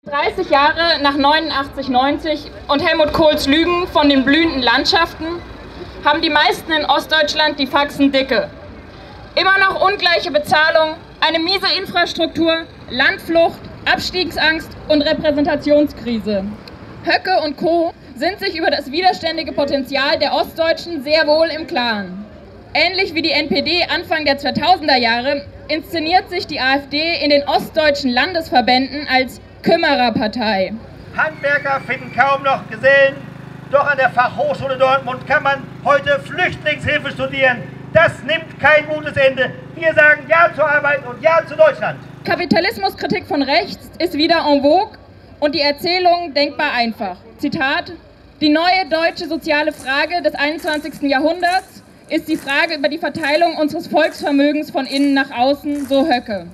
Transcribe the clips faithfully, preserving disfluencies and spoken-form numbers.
dreißig Jahre nach neunundachtzig neunzig und Helmut Kohls Lügen von den blühenden Landschaften haben die meisten in Ostdeutschland die Faxen dicke. Immer noch ungleiche Bezahlung, eine miese Infrastruktur, Landflucht, Abstiegsangst und Repräsentationskrise. Höcke und Co. sind sich über das widerständige Potenzial der Ostdeutschen sehr wohl im Klaren. Ähnlich wie die N P D Anfang der zweitausender Jahre inszeniert sich die AfD in den ostdeutschen Landesverbänden als Kümmererpartei. Handwerker finden kaum noch Gesellen, doch an der Fachhochschule Dortmund kann man heute Flüchtlingshilfe studieren. Das nimmt kein gutes Ende. Wir sagen Ja zur Arbeit und Ja zu Deutschland. Kapitalismuskritik von rechts ist wieder en vogue und die Erzählung denkbar einfach. Zitat: Die neue deutsche soziale Frage des einundzwanzigsten Jahrhunderts ist die Frage über die Verteilung unseres Volksvermögens von innen nach außen, so Höcke.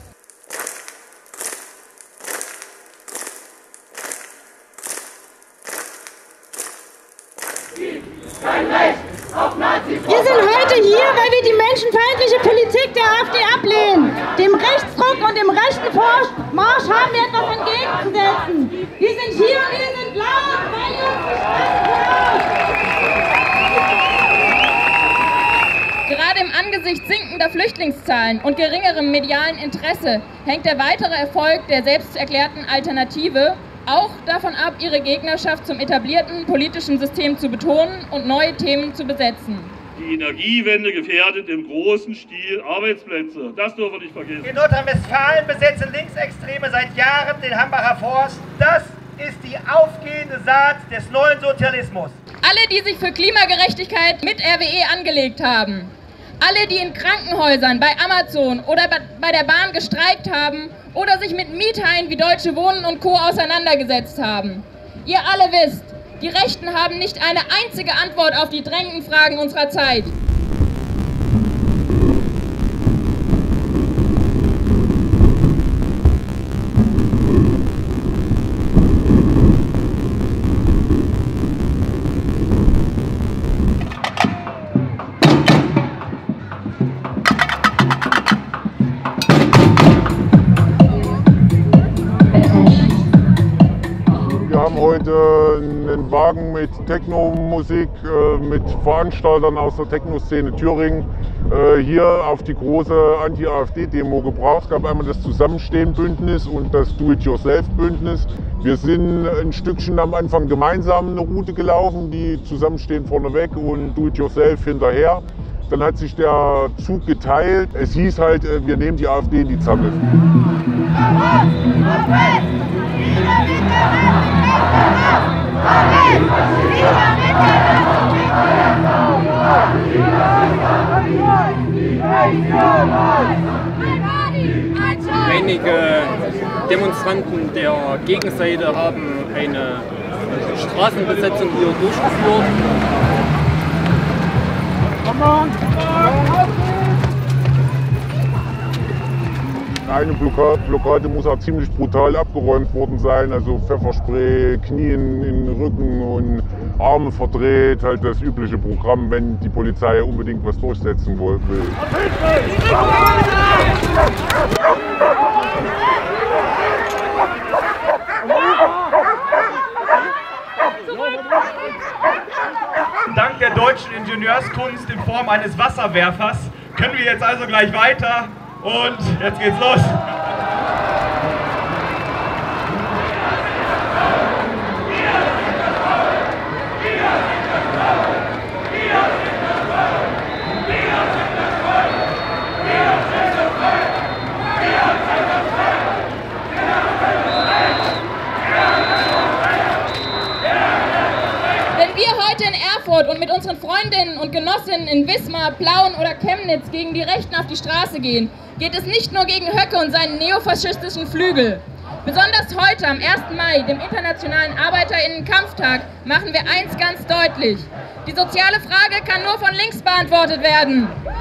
Wir sind heute hier, weil wir die menschenfeindliche Politik der AfD ablehnen. Dem Rechtsruck und dem rechten Marsch haben wir etwas entgegenzusetzen. Wir sind hier und wir sind laut, weil ihr uns die Straße klaut. Gerade im Angesicht sinkender Flüchtlingszahlen und geringerem medialen Interesse hängt der weitere Erfolg der selbsterklärten Alternative auch davon ab, ihre Gegnerschaft zum etablierten politischen System zu betonen und neue Themen zu besetzen. Die Energiewende gefährdet im großen Stil Arbeitsplätze. Das dürfen wir nicht vergessen. In Nordrhein-Westfalen besetzen Linksextreme seit Jahren den Hambacher Forst. Das ist die aufgehende Saat des neuen Sozialismus. Alle, die sich für Klimagerechtigkeit mit R W E angelegt haben, alle, die in Krankenhäusern, bei Amazon oder bei der Bahn gestreikt haben oder sich mit Miethaien wie Deutsche Wohnen und Co. auseinandergesetzt haben. Ihr alle wisst, die Rechten haben nicht eine einzige Antwort auf die drängenden Fragen unserer Zeit. Wir haben heute einen Wagen mit Techno-Musik, mit Veranstaltern aus der Techno-Szene Thüringen hier auf die große Anti-AfD-Demo gebracht. Es gab einmal das Zusammenstehen-Bündnis und das Do-it-yourself-Bündnis. Wir sind ein Stückchen am Anfang gemeinsam eine Route gelaufen, die Zusammenstehen vorneweg und Do-it-yourself hinterher. Dann hat sich der Zug geteilt. Es hieß halt, wir nehmen die AfD in die Zange. Einige Demonstranten der Gegenseite haben eine Straßenbesetzung hier durchgeführt. Eine Blockade muss auch ziemlich brutal abgeräumt worden sein, also Pfefferspray, Knie in den Rücken und Arme verdreht, halt das übliche Programm, wenn die Polizei unbedingt was durchsetzen will. Dank der deutschen Ingenieurskunst in Form eines Wasserwerfers können wir jetzt also gleich weiter. Und jetzt geht's los! Wenn wir heute in Erfurt und mit unseren Freundinnen und Genossinnen in Wismar, Plauen oder Chemnitz gegen die Rechten auf die Straße gehen, geht es nicht nur gegen Höcke und seinen neofaschistischen Flügel. Besonders heute, am ersten Mai, dem Internationalen ArbeiterInnen-Kampftag, machen wir eins ganz deutlich. Die soziale Frage kann nur von links beantwortet werden.